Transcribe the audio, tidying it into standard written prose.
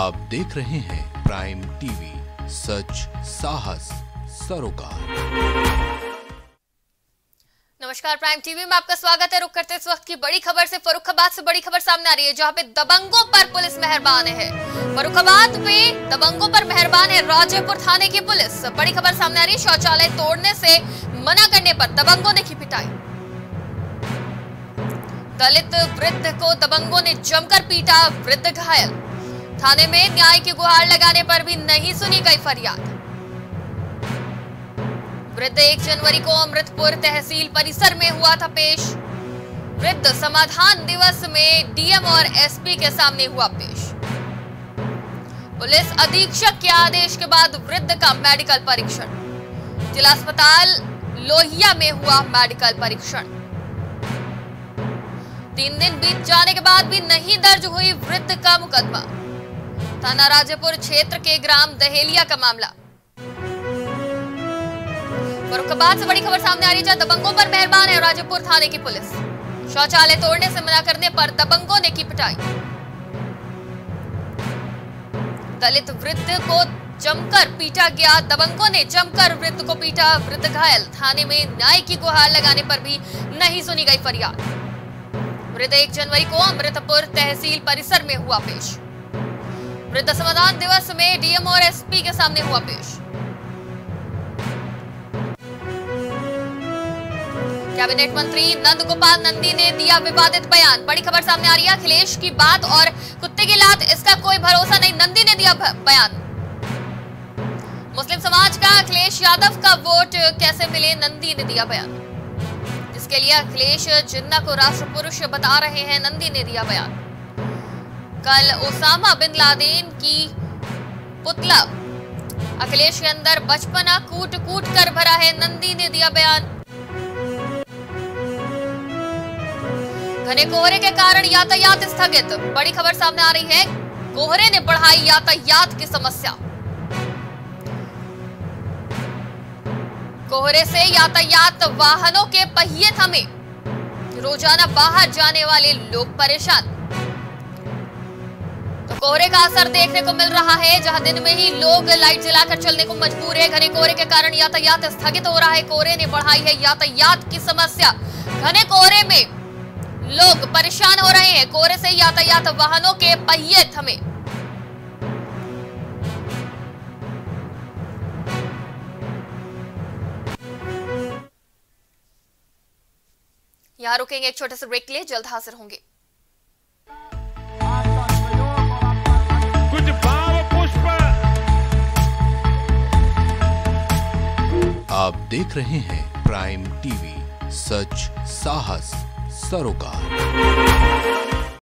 आप देख रहे हैं प्राइम टीवी, सच साहस सरोकार। नमस्कार, प्राइम टीवी में आपका स्वागत है। रुक करते इस वक्त की बड़ी खबर से। फर्रुखाबाद से बड़ी खबर सामने आ रही है, जहां पे दबंगों पर पुलिस मेहरबान है। फर्रुखाबाद में दबंगों पर मेहरबान है राजेपुर थाने की पुलिस। बड़ी खबर सामने आ रही है, शौचालय तोड़ने से मना करने पर दबंगों ने की पिटाई। दलित वृद्ध को दबंगों ने जमकर पीटा, वृद्ध घायल। थाने में न्याय की गुहार लगाने पर भी नहीं सुनी गई फरियाद। वृद्ध 1 जनवरी को अमृतपुर तहसील परिसर में हुआ था पेश। वृद्ध समाधान दिवस में डीएम और एसपी के सामने हुआ पेश। पुलिस अधीक्षक के आदेश के बाद वृद्ध का मेडिकल परीक्षण। जिला अस्पताल लोहिया में हुआ मेडिकल परीक्षण। 3 दिन बीत जाने के बाद भी नहीं दर्ज हुई वृद्ध का मुकदमा। थाना राजेपुर क्षेत्र के ग्राम दहेलिया का मामला। फर्रुखाबाद से बड़ी खबर सामने आ रही है, जहां दबंगों पर मेहरबान है राजेपुर थाने की पुलिस। शौचालय तोड़ने से मना करने पर दबंगों ने की पिटाई। दलित वृद्ध को जमकर पीटा गया, दबंगों ने जमकर वृद्ध को पीटा, वृद्ध घायल। थाने में न्याय की गुहार लगाने पर भी नहीं सुनी गई फरियाद। वृद्ध 1 जनवरी को अमृतपुर तहसील परिसर में हुआ पेश। वृद्ध समाधान दिवस में डीएम और एसपी के सामने हुआ पेश। कैबिनेट मंत्री नंद गोपाल नंदी ने दिया विवादित बयान। बड़ी खबर सामने आ रही है, अखिलेश की बात और कुत्ते की लात, इसका कोई भरोसा नहीं, नंदी ने दिया बयान। मुस्लिम समाज का अखिलेश यादव का वोट कैसे मिले, नंदी ने दिया बयान। जिसके लिए अखिलेश जिन्ना को राष्ट्र पुरुष बता रहे हैं, नंदी ने दिया बयान। कल ओसामा बिन लादेन की पुतला अखिलेश के अंदर बचपना कूट कूट कर भरा है, नंदी ने दिया बयान। घने कोहरे के कारण यातायात स्थगित। बड़ी खबर सामने आ रही है, कोहरे ने बढ़ाई यातायात की समस्या। कोहरे से यातायात, वाहनों के पहिए थमे, रोजाना बाहर जाने वाले लोग परेशान। तो कोहरे का असर देखने को मिल रहा है, जहां दिन में ही लोग लाइट जलाकर चलने को मजबूर है। घने कोहरे के कारण यातायात स्थगित हो रहा है। कोहरे ने बढ़ाई है यातायात की समस्या। घने कोहरे में लोग परेशान हो रहे हैं। कोहरे से यातायात, वाहनों के पहिए थमे। यहां रुकेंगे एक छोटे से ब्रेक के लिए, जल्द हाजिर होंगे। कुछ भाव पुष्प। आप देख रहे हैं प्राइम टीवी, सच साहस सरोकार।